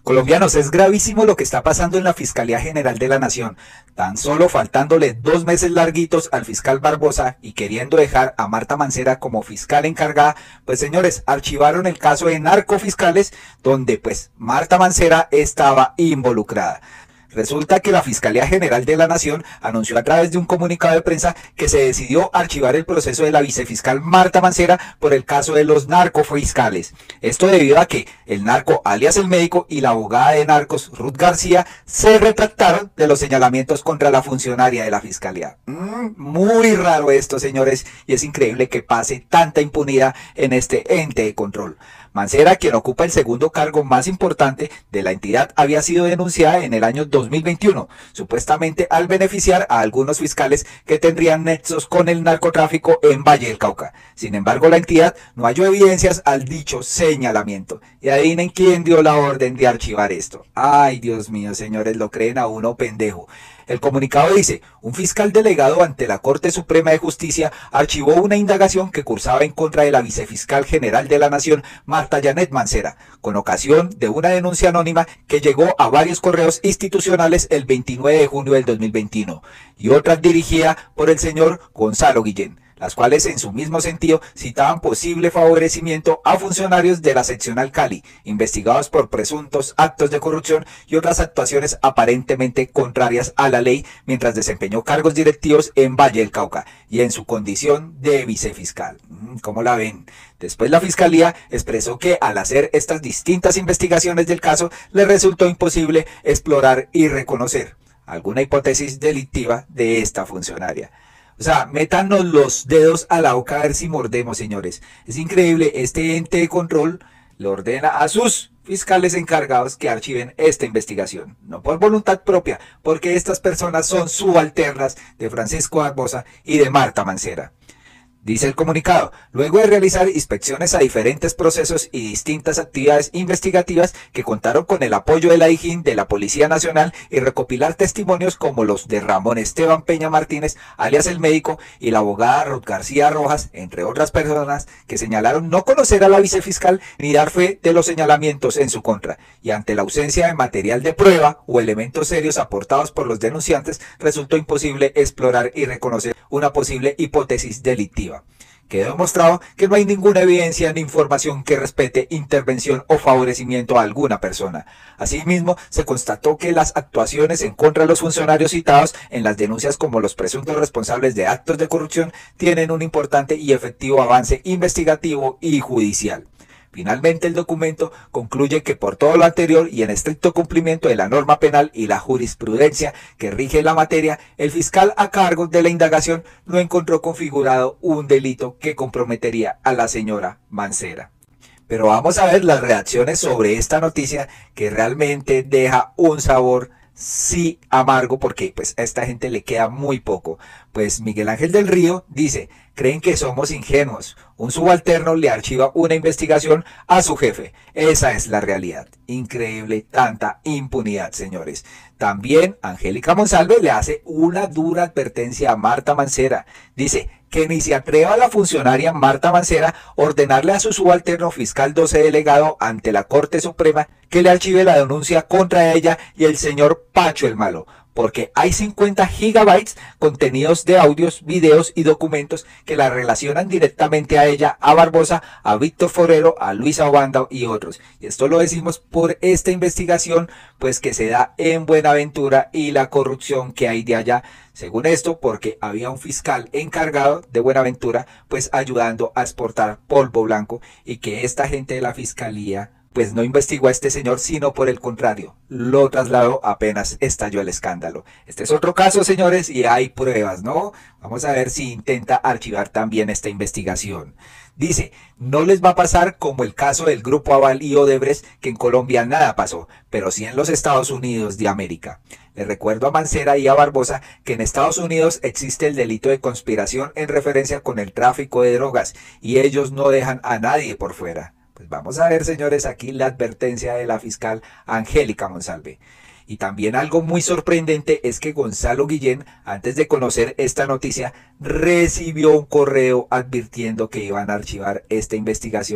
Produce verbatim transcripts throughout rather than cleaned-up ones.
Colombianos, es gravísimo lo que está pasando en la Fiscalía General de la Nación. Tan solo faltándole dos meses larguitos al fiscal Barbosa y queriendo dejar a Marta Mancera como fiscal encargada, pues señores, archivaron el caso de narcofiscales donde pues Marta Mancera estaba involucrada. Resulta que la Fiscalía General de la Nación anunció a través de un comunicado de prensa que se decidió archivar el proceso de la vicefiscal Marta Mancera por el caso de los narcofiscales. Esto debido a que el narco alias el médico y la abogada de narcos Ruth García se retractaron de los señalamientos contra la funcionaria de la Fiscalía. Mm, muy raro esto, señores, y es increíble que pase tanta impunidad en este ente de control. Mancera, quien ocupa el segundo cargo más importante de la entidad, había sido denunciada en el año dos mil veintiuno, supuestamente al beneficiar a algunos fiscales que tendrían nexos con el narcotráfico en Valle del Cauca. Sin embargo, la entidad no halló evidencias al dicho señalamiento. Y adivinen quién dio la orden de archivar esto. Ay, Dios mío, señores, lo creen a uno pendejo. El comunicado dice, un fiscal delegado ante la Corte Suprema de Justicia archivó una indagación que cursaba en contra de la vicefiscal general de la Nación, Marta Janet Mancera, con ocasión de una denuncia anónima que llegó a varios correos institucionales el veintinueve de junio del dos mil veintiuno, y otra dirigida por el señor Gonzalo Guillén, las cuales en su mismo sentido citaban posible favorecimiento a funcionarios de la seccional Cali, investigados por presuntos actos de corrupción y otras actuaciones aparentemente contrarias a la ley mientras desempeñó cargos directivos en Valle del Cauca y en su condición de vicefiscal. ¿Cómo la ven? Después la Fiscalía expresó que al hacer estas distintas investigaciones del caso le resultó imposible explorar y reconocer alguna hipótesis delictiva de esta funcionaria. O sea, métanos los dedos a la boca a ver si mordemos, señores. Es increíble, este ente de control le ordena a sus fiscales encargados que archiven esta investigación. No por voluntad propia, porque estas personas son subalternas de Francisco Barbosa y de Marta Mancera. Dice el comunicado, luego de realizar inspecciones a diferentes procesos y distintas actividades investigativas que contaron con el apoyo de la I G I N, de la Policía Nacional y recopilar testimonios como los de Ramón Esteban Peña Martínez, alias el médico, y la abogada Ruth García Rojas, entre otras personas que señalaron no conocer a la vicefiscal ni dar fe de los señalamientos en su contra, y ante la ausencia de material de prueba o elementos serios aportados por los denunciantes, resultó imposible explorar y reconocer una posible hipótesis delictiva. Quedó demostrado que no hay ninguna evidencia ni información que respete intervención o favorecimiento a alguna persona. Asimismo, se constató que las actuaciones en contra de los funcionarios citados en las denuncias como los presuntos responsables de actos de corrupción tienen un importante y efectivo avance investigativo y judicial. Finalmente, el documento concluye que por todo lo anterior y en estricto cumplimiento de la norma penal y la jurisprudencia que rige la materia, el fiscal a cargo de la indagación no encontró configurado un delito que comprometería a la señora Mancera. Pero vamos a ver las reacciones sobre esta noticia que realmente deja un sabor sí amargo porque pues a esta gente le queda muy poco. Pues Miguel Ángel del Río dice, creen que somos ingenuos, un subalterno le archiva una investigación a su jefe, esa es la realidad. Increíble tanta impunidad, señores. También Angélica Monsalve le hace una dura advertencia a Marta Mancera, dice que ni se atreva la funcionaria Marta Mancera ordenarle a su subalterno fiscal doce delegado ante la Corte Suprema que le archive la denuncia contra ella y el señor Pacho el Malo, porque hay cincuenta gigabytes contenidos de audios, videos y documentos que la relacionan directamente a ella, a Barbosa, a Víctor Forero, a Luisa Obando y otros. Y esto lo decimos por esta investigación pues que se da en Buenaventura y la corrupción que hay de allá. Según esto, porque había un fiscal encargado de Buenaventura pues ayudando a exportar polvo blanco y que esta gente de la fiscalía pues no investigó a este señor, sino por el contrario, lo trasladó apenas estalló el escándalo. Este es otro caso, señores, y hay pruebas, ¿no? Vamos a ver si intenta archivar también esta investigación. Dice, no les va a pasar como el caso del Grupo Aval y Odebrecht, que en Colombia nada pasó, pero sí en los Estados Unidos de América. Les recuerdo a Mancera y a Barbosa que en Estados Unidos existe el delito de conspiración en referencia con el tráfico de drogas, y ellos no dejan a nadie por fuera. Pues vamos a ver, señores, aquí la advertencia de la fiscal Angélica Monsalve. Y también algo muy sorprendente es que Gonzalo Guillén, antes de conocer esta noticia, recibió un correo advirtiendo que iban a archivar esta investigación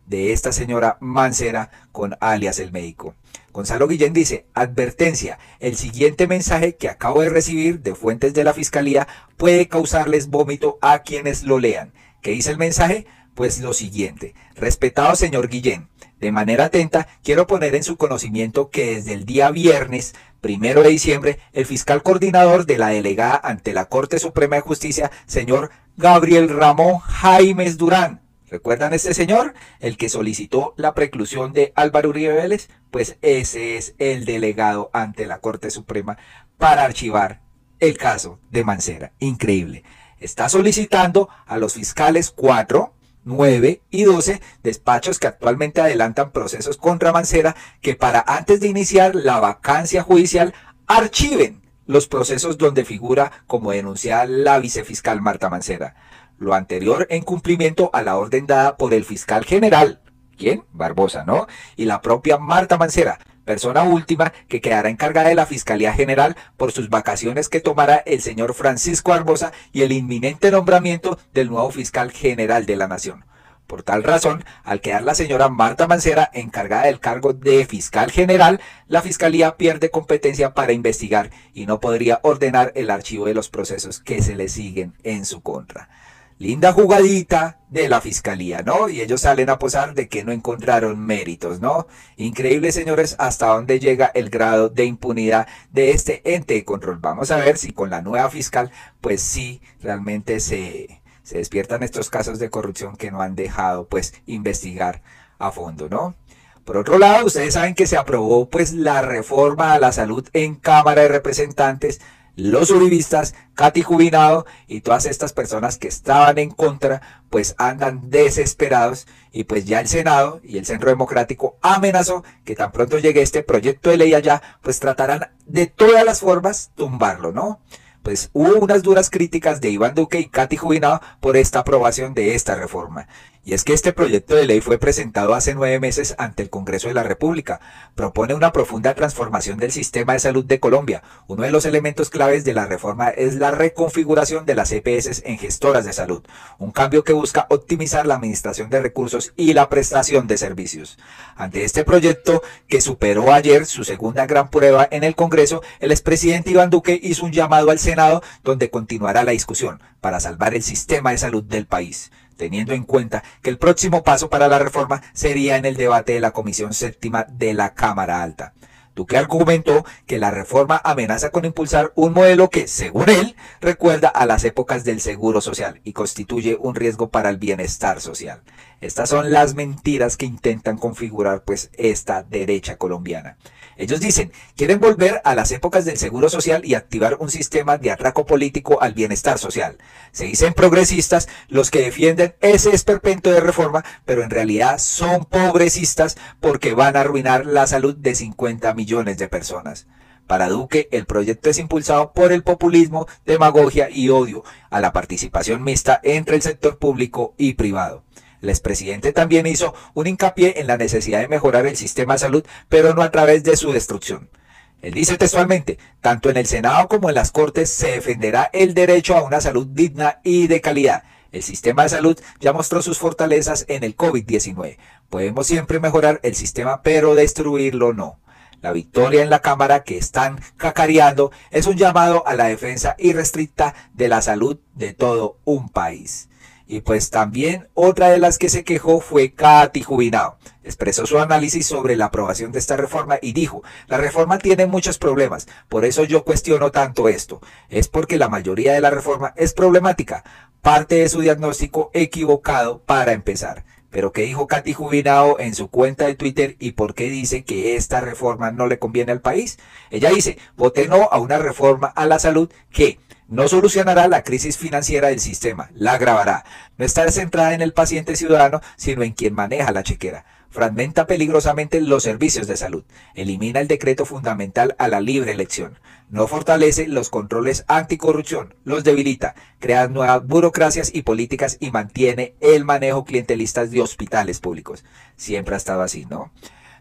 de esta señora Mancera con alias el médico. Gonzalo Guillén dice, advertencia, el siguiente mensaje que acabo de recibir de fuentes de la Fiscalía puede causarles vómito a quienes lo lean. ¿Qué dice el mensaje? Pues lo siguiente, respetado señor Guillén, de manera atenta quiero poner en su conocimiento que desde el día viernes, primero de diciembre, el fiscal coordinador de la delegada ante la Corte Suprema de Justicia, señor Gabriel Ramón Jaimes Durán, ¿recuerdan este señor? El que solicitó la preclusión de Álvaro Uribe Vélez, pues ese es el delegado ante la Corte Suprema para archivar el caso de Mancera. Increíble. Está solicitando a los fiscales cuatro, nueve y doce despachos que actualmente adelantan procesos contra Mancera que para antes de iniciar la vacancia judicial archiven los procesos donde figura como denunciada la vicefiscal Marta Mancera. Lo anterior en cumplimiento a la orden dada por el fiscal general, ¿quién? Barbosa, ¿no? Y la propia Marta Mancera, persona última que quedará encargada de la Fiscalía General por sus vacaciones que tomará el señor Francisco Barbosa y el inminente nombramiento del nuevo fiscal general de la Nación. Por tal razón, al quedar la señora Marta Mancera encargada del cargo de fiscal general, la Fiscalía pierde competencia para investigar y no podría ordenar el archivo de los procesos que se le siguen en su contra. Linda jugadita de la Fiscalía, ¿no? Y ellos salen a posar de que no encontraron méritos, ¿no? Increíble, señores, hasta dónde llega el grado de impunidad de este ente de control. Vamos a ver si con la nueva fiscal, pues sí, realmente se, se despiertan estos casos de corrupción que no han dejado, pues, investigar a fondo, ¿no? Por otro lado, ustedes saben que se aprobó, pues, la reforma a la salud en Cámara de Representantes. Los uribistas, Katy Jubinado y todas estas personas que estaban en contra, pues andan desesperados y pues ya el Senado y el Centro Democrático amenazó que tan pronto llegue este proyecto de ley allá, pues tratarán de todas las formas tumbarlo, ¿no? Pues hubo unas duras críticas de Iván Duque y Katy Jubinado por esta aprobación de esta reforma. Y es que este proyecto de ley fue presentado hace nueve meses ante el Congreso de la República. Propone una profunda transformación del sistema de salud de Colombia. Uno de los elementos claves de la reforma es la reconfiguración de las E P S en gestoras de salud. Un cambio que busca optimizar la administración de recursos y la prestación de servicios. Ante este proyecto, que superó ayer su segunda gran prueba en el Congreso, el expresidente Iván Duque hizo un llamado al Senado donde continuará la discusión para salvar el sistema de salud del país, teniendo en cuenta que el próximo paso para la reforma sería en el debate de la Comisión Séptima de la Cámara Alta. Duque argumentó que la reforma amenaza con impulsar un modelo que, según él, recuerda a las épocas del Seguro Social y constituye un riesgo para el bienestar social. Estas son las mentiras que intentan configurar, pues, esta derecha colombiana. Ellos dicen, quieren volver a las épocas del Seguro Social y activar un sistema de atraco político al bienestar social. Se dicen progresistas los que defienden ese esperpento de reforma, pero en realidad son progresistas porque van a arruinar la salud de cincuenta millones de personas. Para Duque, el proyecto es impulsado por el populismo, demagogia y odio a la participación mixta entre el sector público y privado. El expresidente también hizo un hincapié en la necesidad de mejorar el sistema de salud, pero no a través de su destrucción. Él dice textualmente, tanto en el Senado como en las Cortes se defenderá el derecho a una salud digna y de calidad. El sistema de salud ya mostró sus fortalezas en el COVID diecinueve. Podemos siempre mejorar el sistema, pero destruirlo no. La victoria en la Cámara que están cacareando es un llamado a la defensa irrestricta de la salud de todo un país. Y pues también otra de las que se quejó fue Katy Jubinado. Expresó su análisis sobre la aprobación de esta reforma y dijo, la reforma tiene muchos problemas, por eso yo cuestiono tanto esto. Es porque la mayoría de la reforma es problemática, parte de su diagnóstico equivocado para empezar. Pero ¿qué dijo Katy Jubinado en su cuenta de Twitter y por qué dice que esta reforma no le conviene al país? Ella dice, voté no a una reforma a la salud que no solucionará la crisis financiera del sistema, la agravará. No está centrada en el paciente ciudadano, sino en quien maneja la chequera. Fragmenta peligrosamente los servicios de salud. Elimina el decreto fundamental a la libre elección. No fortalece los controles anticorrupción, los debilita. Crea nuevas burocracias y políticas y mantiene el manejo clientelista de hospitales públicos. Siempre ha estado así, ¿no?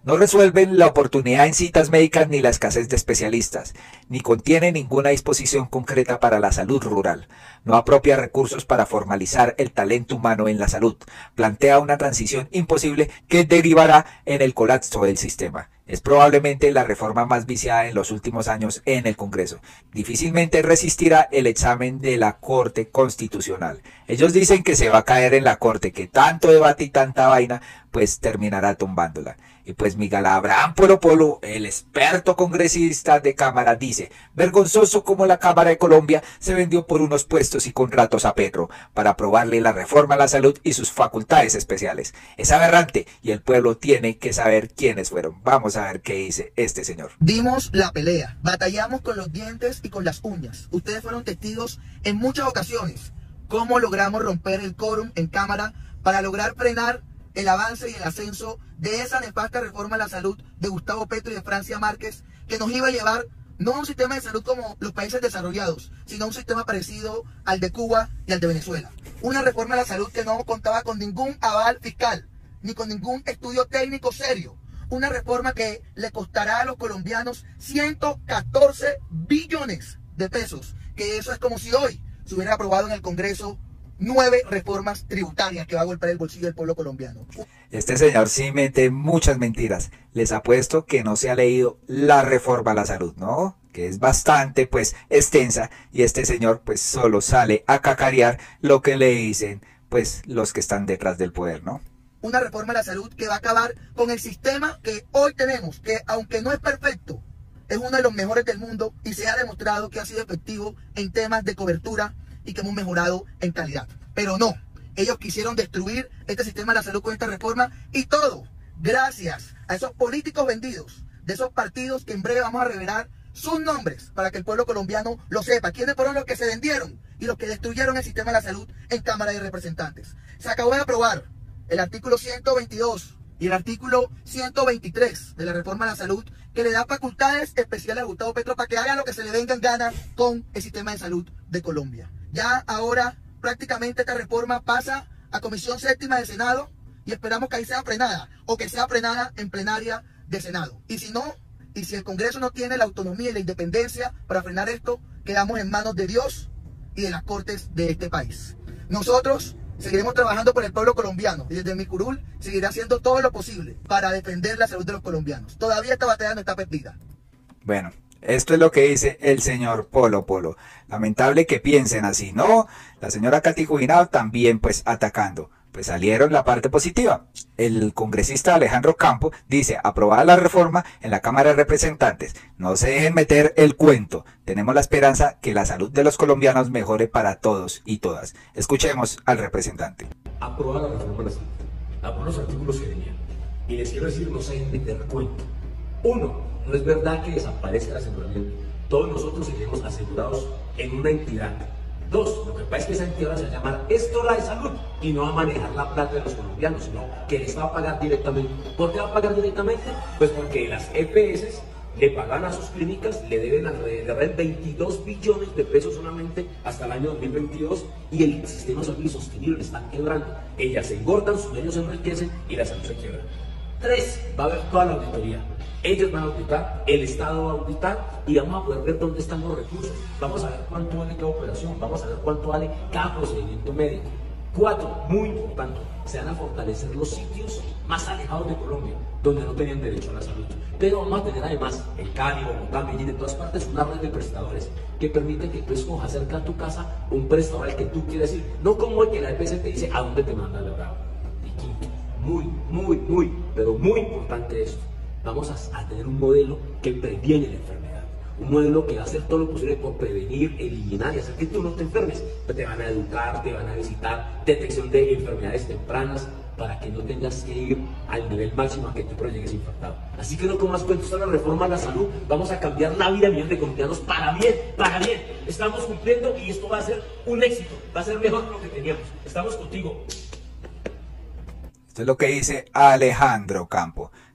No resuelven la oportunidad en citas médicas ni la escasez de especialistas, ni contiene ninguna disposición concreta para la salud rural. No apropia recursos para formalizar el talento humano en la salud. Plantea una transición imposible que derivará en el colapso del sistema. Es probablemente la reforma más viciada en los últimos años en el Congreso. Difícilmente resistirá el examen de la Corte Constitucional. Ellos dicen que se va a caer en la Corte, que tanto debate y tanta vaina, pues terminará tumbándola. Y pues Miguel Abraham Polo Polo, el experto congresista de Cámara, dice: vergonzoso como la Cámara de Colombia se vendió por unos puestos y contratos a Petro para aprobarle la reforma a la salud y sus facultades especiales. Es aberrante y el pueblo tiene que saber quiénes fueron. Vamos a ver qué dice este señor. Dimos la pelea, batallamos con los dientes y con las uñas. Ustedes fueron testigos en muchas ocasiones cómo logramos romper el quórum en Cámara para lograr frenar el avance y el ascenso de esa nefasta reforma a la salud de Gustavo Petro y de Francia Márquez, que nos iba a llevar no a un sistema de salud como los países desarrollados, sino a un sistema parecido al de Cuba y al de Venezuela. Una reforma a la salud que no contaba con ningún aval fiscal, ni con ningún estudio técnico serio. Una reforma que le costará a los colombianos ciento catorce billones de pesos, que eso es como si hoy se hubiera aprobado en el Congreso nueve reformas tributarias que va a golpear el bolsillo del pueblo colombiano. Este señor sí mete muchas mentiras. Les apuesto que no se ha leído la reforma a la salud, ¿no? Que es bastante, pues, extensa. Y este señor, pues, solo sale a cacarear lo que le dicen, pues, los que están detrás del poder, ¿no? Una reforma a la salud que va a acabar con el sistema que hoy tenemos, que aunque no es perfecto, es uno de los mejores del mundo y se ha demostrado que ha sido efectivo en temas de cobertura y que hemos mejorado en calidad. Pero no, ellos quisieron destruir este sistema de la salud con esta reforma, y todo gracias a esos políticos vendidos de esos partidos que en breve vamos a revelar sus nombres para que el pueblo colombiano lo sepa. ¿Quiénes fueron los que se vendieron y los que destruyeron el sistema de la salud en Cámara de Representantes? Se acabó de aprobar el artículo ciento veintidós y el artículo ciento veintitrés de la reforma a la salud, que le da facultades especiales a Gustavo Petro para que haga lo que se le venga en gana con el sistema de salud de Colombia. Ya ahora prácticamente esta reforma pasa a Comisión Séptima del Senado y esperamos que ahí sea frenada, o que sea frenada en plenaria de Senado. Y si no, y si el Congreso no tiene la autonomía y la independencia para frenar esto, quedamos en manos de Dios y de las Cortes de este país. Nosotros seguiremos trabajando por el pueblo colombiano y desde mi curul seguiré haciendo todo lo posible para defender la salud de los colombianos. Todavía esta batalla no está perdida. Bueno, esto es lo que dice el señor Polo Polo. Lamentable que piensen así, ¿no? La señora Katy Jubinao también, pues, atacando. Pues salieron la parte positiva. El congresista Alejandro Campo dice: aprobada la reforma en la Cámara de Representantes. No se dejen meter el cuento. Tenemos la esperanza que la salud de los colombianos mejore para todos y todas. Escuchemos al representante. Aprobada la reforma en la salud. Aprobó los artículos que venían. Y les quiero decir, no se dejen meter cuento. Uno, no es verdad que desaparezca el aseguramiento. Todos nosotros seguiremos asegurados en una entidad. Dos, lo que pasa es que esa entidad se va a llamar Estora de Salud y no va a manejar la plata de los colombianos, sino que les va a pagar directamente. ¿Por qué va a pagar directamente? Pues porque las E P S le pagan a sus clínicas, le deben alrededor de veintidós billones de pesos solamente hasta el año dos mil veintidós, y el sistema salud insostenible le están quebrando. Ellas se engordan, sus dueños se enriquecen y la salud se quiebra. Tres, va a haber toda la auditoría. Ellos van a auditar, el Estado va a auditar y vamos a poder ver dónde están los recursos. Vamos a ver cuánto vale cada operación, vamos a ver cuánto vale cada procedimiento médico. Cuatro, muy importante, se van a fortalecer los sitios más alejados de Colombia, donde no tenían derecho a la salud. Pero vamos a tener además en Cali, Bogotá, Medellín, en todas partes, una red de prestadores que permite que tú escojas cerca de tu casa un prestador al que tú quieres ir, no como el que la E P S te dice a dónde te manda el bravo. Y quinto, muy, muy, muy, pero muy importante esto. Vamos a, a tener un modelo que previene la enfermedad, un modelo que va a hacer todo lo posible por prevenir, eliminar y hacer que tú no te enfermes. Te van a educar, te van a visitar, detección de enfermedades tempranas, para que no tengas que ir al nivel máximo a que tú llegues infectado. Así que no comas cuentos a la reforma a la salud, vamos a cambiar la vida de millones de colombianos para bien, para bien. Estamos cumpliendo y esto va a ser un éxito, va a ser mejor que lo que teníamos. Estamos contigo. Esto es lo que dice Alejandro Campo.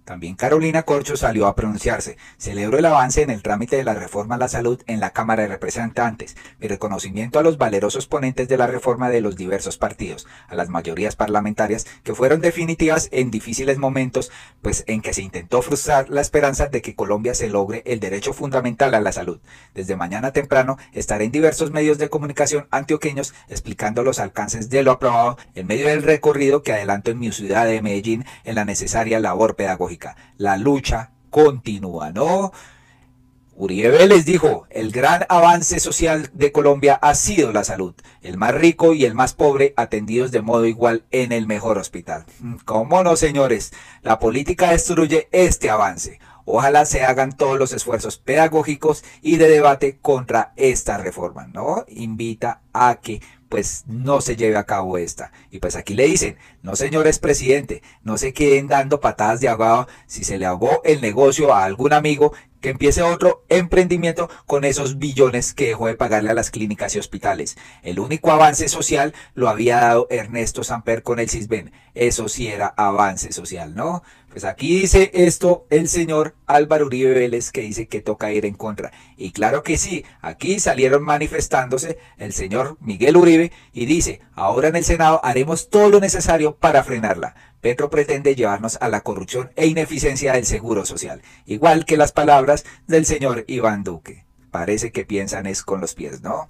También Carolina Corcho salió a pronunciarse. Celebró el avance en el trámite de la reforma a la salud en la Cámara de Representantes. Mi reconocimiento a los valerosos ponentes de la reforma de los diversos partidos, a las mayorías parlamentarias que fueron definitivas en difíciles momentos, pues en que se intentó frustrar la esperanza de que Colombia se logre el derecho fundamental a la salud. Desde mañana temprano estaré en diversos medios de comunicación antioqueños explicando los alcances de lo aprobado en medio del recorrido que adelanto en mi ciudad de Medellín en la necesaria labor pedagógica. La lucha continúa, ¿no? Uribe Vélez dijo, el gran avance social de Colombia ha sido la salud. El más rico y el más pobre atendidos de modo igual en el mejor hospital. ¿Cómo no, señores? La política destruye este avance. Ojalá se hagan todos los esfuerzos pedagógicos y de debate contra esta reforma, ¿no? Invita a que pues no se lleve a cabo esta. Y pues aquí le dicen, no señores presidente, no se queden dando patadas de ahogado. Si se le ahogó el negocio a algún amigo, que empiece otro emprendimiento con esos billones que dejó de pagarle a las clínicas y hospitales. El único avance social lo había dado Ernesto Samper con el Sisbén. Eso sí era avance social, ¿no? Pues aquí dice esto el señor Álvaro Uribe Vélez, que dice que toca ir en contra. Y claro que sí, aquí salieron manifestándose el señor Miguel Uribe y dice, ahora en el Senado haremos todo lo necesario para frenarla. Petro pretende llevarnos a la corrupción e ineficiencia del seguro social, igual que las palabras del señor Iván Duque. Parece que piensan es con los pies, ¿no?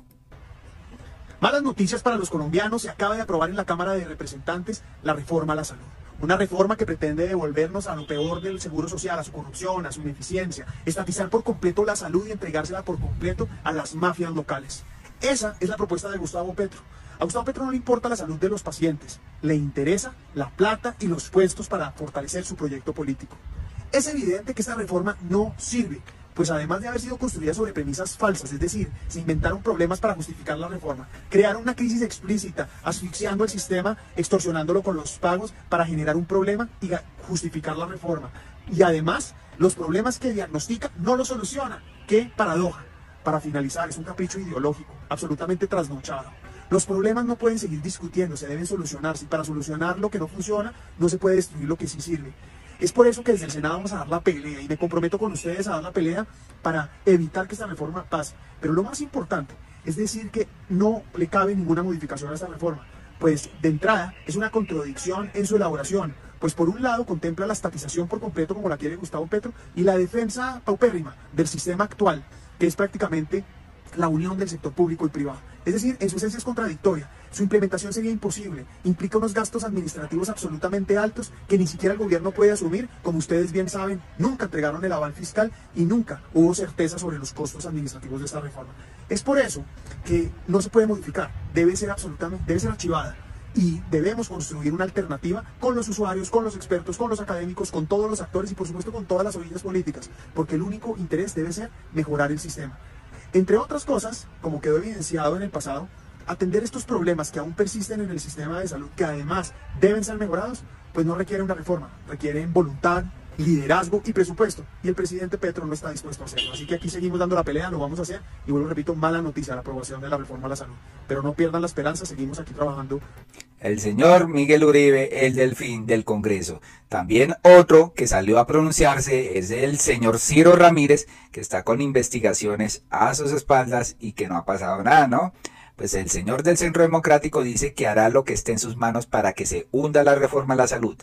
Malas noticias para los colombianos. Se acaba de aprobar en la Cámara de Representantes la reforma a la salud. Una reforma que pretende devolvernos a lo peor del seguro social, a su corrupción, a su ineficiencia, estatizar por completo la salud y entregársela por completo a las mafias locales. Esa es la propuesta de Gustavo Petro. A Gustavo Petro no le importa la salud de los pacientes, le interesa la plata y los puestos para fortalecer su proyecto político. Es evidente que esta reforma no sirve, pues además de haber sido construida sobre premisas falsas, es decir, se inventaron problemas para justificar la reforma, crearon una crisis explícita, asfixiando el sistema, extorsionándolo con los pagos para generar un problema y justificar la reforma. Y además, los problemas que diagnostica no los soluciona. ¡Qué paradoja! Para finalizar, es un capricho ideológico, absolutamente trasnochado. Los problemas no pueden seguir discutiendo, se deben solucionarse. Y para solucionar lo que no funciona, no se puede destruir lo que sí sirve. Es por eso que desde el Senado vamos a dar la pelea, y me comprometo con ustedes a dar la pelea para evitar que esta reforma pase. Pero lo más importante es decir que no le cabe ninguna modificación a esta reforma, pues de entrada es una contradicción en su elaboración, pues por un lado contempla la estatización por completo como la quiere Gustavo Petro y la defensa paupérrima del sistema actual, que es prácticamente la unión del sector público y privado. Es decir, en su esencia es contradictoria, su implementación sería imposible, implica unos gastos administrativos absolutamente altos que ni siquiera el gobierno puede asumir. Como ustedes bien saben, nunca entregaron el aval fiscal y nunca hubo certeza sobre los costos administrativos de esta reforma. Es por eso que no se puede modificar, debe ser absolutamente, debe ser archivada. Y debemos construir una alternativa con los usuarios, con los expertos, con los académicos, con todos los actores y por supuesto con todas las orillas políticas, porque el único interés debe ser mejorar el sistema. Entre otras cosas, como quedó evidenciado en el pasado, atender estos problemas que aún persisten en el sistema de salud, que además deben ser mejorados, pues no requiere una reforma, requieren voluntad, liderazgo y presupuesto. Y el presidente Petro no está dispuesto a hacerlo. Así que aquí seguimos dando la pelea, lo vamos a hacer. Y vuelvo, repito, mala noticia la aprobación de la reforma a la salud. Pero no pierdan la esperanza, seguimos aquí trabajando. El señor Miguel Uribe, el delfín del Congreso. También otro que salió a pronunciarse es el señor Ciro Ramírez, que está con investigaciones a sus espaldas y que no ha pasado nada, ¿no? Pues el señor del Centro Democrático dice que hará lo que esté en sus manos para que se hunda la reforma a la salud.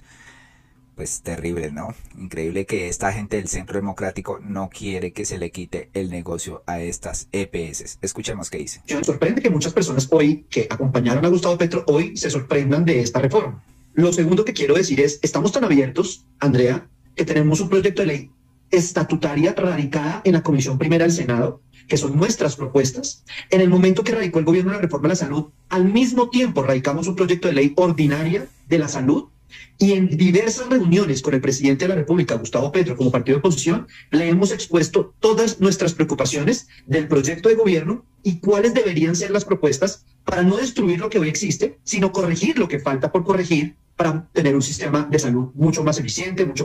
Pues terrible, ¿no? Increíble que esta gente del Centro Democrático no quiere que se le quite el negocio a estas E P S. Escuchemos qué dice. Me sorprende que muchas personas hoy que acompañaron a Gustavo Petro hoy se sorprendan de esta reforma. Lo segundo que quiero decir es, estamos tan abiertos, Andrea, que tenemos un proyecto de ley estatutaria radicada en la Comisión Primera del Senado, que son nuestras propuestas. En el momento que radicó el gobierno la reforma de la salud, al mismo tiempo radicamos un proyecto de ley ordinaria de la salud. Y en diversas reuniones con el presidente de la República, Gustavo Petro, como partido de oposición, le hemos expuesto todas nuestras preocupaciones del proyecto de gobierno y cuáles deberían ser las propuestas para no destruir lo que hoy existe, sino corregir lo que falta por corregir para tener un sistema de salud mucho más eficiente, mucho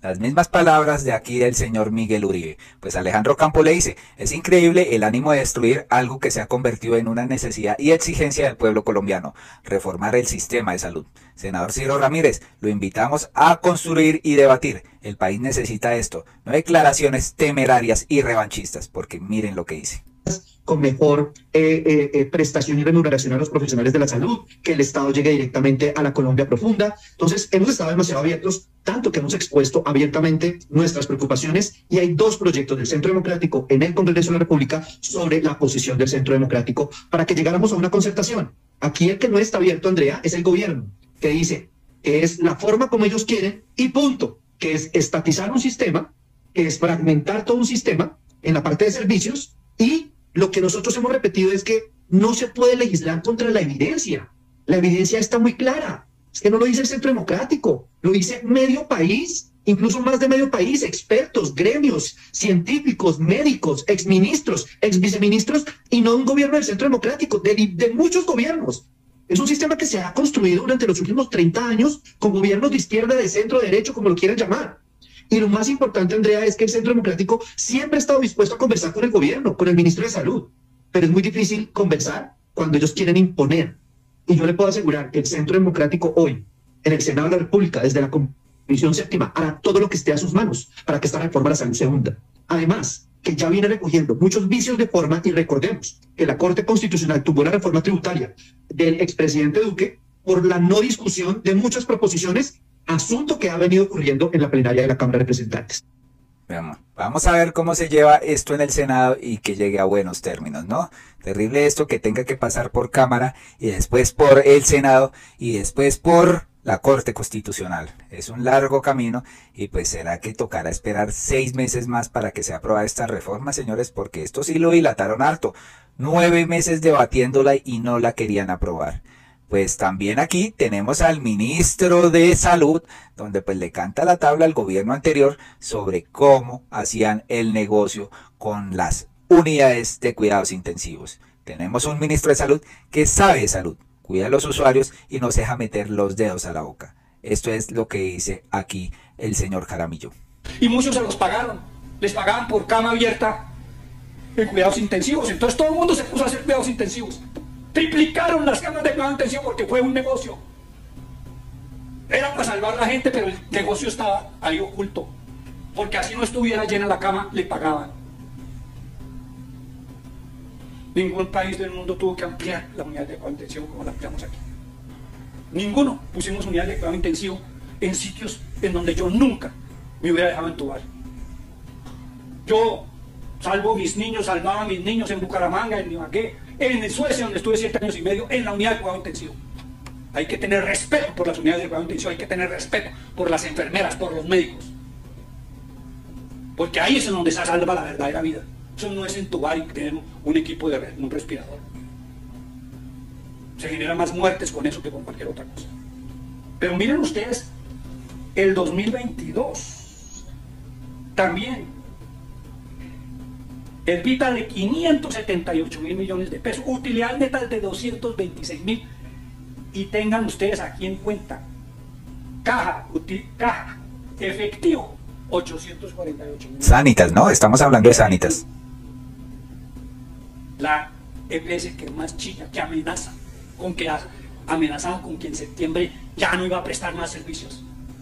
Las mismas palabras de aquí del señor Miguel Uribe. Pues Alejandro Campo le dice, es increíble el ánimo de destruir algo que se ha convertido en una necesidad y exigencia del pueblo colombiano, reformar el sistema de salud. Senador Ciro Ramírez, lo invitamos a construir y debatir. El país necesita esto, no declaraciones temerarias y revanchistas, porque miren lo que dice. Con mejor eh, eh, eh, prestación y remuneración a los profesionales de la salud, que el Estado llegue directamente a la Colombia profunda. Entonces, hemos estado demasiado abiertos, tanto que hemos expuesto abiertamente nuestras preocupaciones, y hay dos proyectos del Centro Democrático en el Congreso de la República sobre la posición del Centro Democrático para que llegáramos a una concertación. Aquí el que no está abierto, Andrea, es el gobierno, que dice que es la forma como ellos quieren y punto, que es estatizar un sistema, que es fragmentar todo un sistema en la parte de servicios. Y lo que nosotros hemos repetido es que no se puede legislar contra la evidencia. La evidencia está muy clara. Es que no lo dice el Centro Democrático, lo dice medio país, incluso más de medio país, expertos, gremios, científicos, médicos, exministros, exviceministros, y no un gobierno del Centro Democrático, de, de muchos gobiernos. Es un sistema que se ha construido durante los últimos treinta años con gobiernos de izquierda, de centro, de derecho, como lo quieran llamar. Y lo más importante, Andrea, es que el Centro Democrático siempre ha estado dispuesto a conversar con el gobierno, con el ministro de Salud. Pero es muy difícil conversar cuando ellos quieren imponer. Y yo le puedo asegurar que el Centro Democrático hoy, en el Senado de la República, desde la Comisión Séptima, hará todo lo que esté a sus manos para que esta reforma a la salud se hunda. Además, que ya viene recogiendo muchos vicios de forma, y recordemos que la Corte Constitucional tuvo la reforma tributaria del expresidente Duque por la no discusión de muchas proposiciones, asunto que ha venido ocurriendo en la plenaria de la Cámara de Representantes. Vamos a ver cómo se lleva esto en el Senado y que llegue a buenos términos, ¿no? Terrible esto que tenga que pasar por Cámara y después por el Senado y después por la Corte Constitucional. Es un largo camino y pues será que tocará esperar seis meses más para que sea aprobada esta reforma, señores, porque esto sí lo dilataron harto. Nueve meses debatiéndola y no la querían aprobar. Pues también aquí tenemos al ministro de Salud, donde pues le canta la tabla al gobierno anterior sobre cómo hacían el negocio con las unidades de cuidados intensivos. Tenemos un ministro de Salud que sabe de salud, cuida a los usuarios y no se deja meter los dedos a la boca. Esto es lo que dice aquí el señor Jaramillo. Y muchos se los pagaron, les pagaban por cama abierta en cuidados intensivos, entonces todo el mundo se puso a hacer cuidados intensivos. Triplicaron las camas de cuidado intensivo porque fue un negocio. Era para salvar a la gente, pero el negocio estaba ahí oculto. Porque así no estuviera llena la cama, le pagaban. Ningún país del mundo tuvo que ampliar la unidad de cuidado intensivo como la ampliamos aquí. Ninguno. Pusimos unidades de cuidado intensivo en sitios en donde yo nunca me hubiera dejado entubar. Yo salvo mis niños, salvaba a mis niños en Bucaramanga, en Ibagué, en Suecia, donde estuve siete años y medio, en la unidad de cuidado intensivo. Hay que tener respeto por las unidades de cuidado intensivo, hay que tener respeto por las enfermeras, por los médicos. Porque ahí es en donde se salva la verdadera vida. Eso no es entubar y tener un equipo de un respirador. Se generan más muertes con eso que con cualquier otra cosa. Pero miren ustedes, el dos mil veintidós también EBITDA de quinientos setenta y ocho mil millones de pesos, utilidad neta de doscientos veintiséis mil, y tengan ustedes aquí en cuenta, caja, util, caja efectivo, ochocientos cuarenta y ocho mil. Sanitas, ¿no? Estamos hablando de Sanitas. La E P S que más chilla, que amenaza, con que amenazaba con que en septiembre ya no iba a prestar más servicios.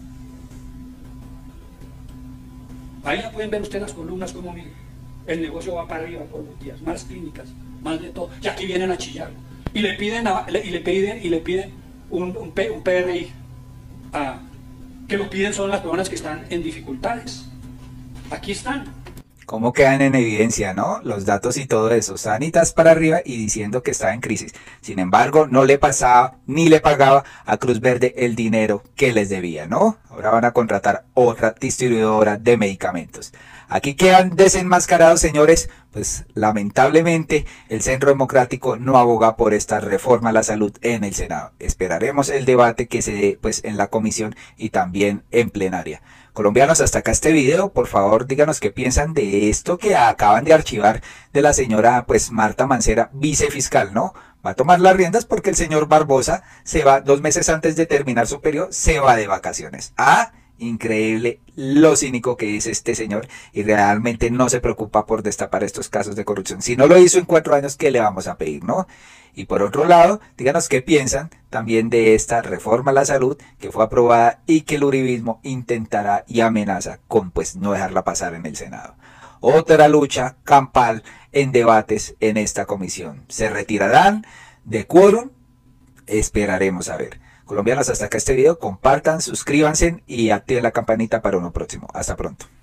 Ahí ya pueden ver ustedes las columnas como miren. El negocio va para arriba por los días, más clínicas, más de todo, y aquí vienen a chillar. Y le piden, a, y le piden, y le piden un, un, P, un P R I, a, que lo piden son las personas que están en dificultades. Aquí están. Cómo quedan en evidencia, ¿no? Los datos y todo eso. Sanitas para arriba y diciendo que estaba en crisis. Sin embargo, no le pasaba ni le pagaba a Cruz Verde el dinero que les debía, ¿no? Ahora van a contratar otra distribuidora de medicamentos. Aquí quedan desenmascarados, señores, pues lamentablemente el Centro Democrático no aboga por esta reforma a la salud en el Senado. Esperaremos el debate que se dé pues en la comisión y también en plenaria. Colombianos, hasta acá este video, por favor díganos qué piensan de esto que acaban de archivar de la señora pues Marta Mancera, vicefiscal, ¿no? Va a tomar las riendas porque el señor Barbosa se va dos meses antes de terminar su periodo, se va de vacaciones. Ah, increíble lo cínico que es este señor y realmente no se preocupa por destapar estos casos de corrupción. Si no lo hizo en cuatro años, ¿qué le vamos a pedir, no? Y por otro lado, díganos qué piensan también de esta reforma a la salud que fue aprobada y que el uribismo intentará y amenaza con pues no dejarla pasar en el Senado. Otra lucha campal en debates en esta comisión. ¿Se retirarán de quórum? Esperaremos a ver. Colombianos, hasta acá este video, compartan, suscríbanse y activen la campanita para uno próximo. Hasta pronto.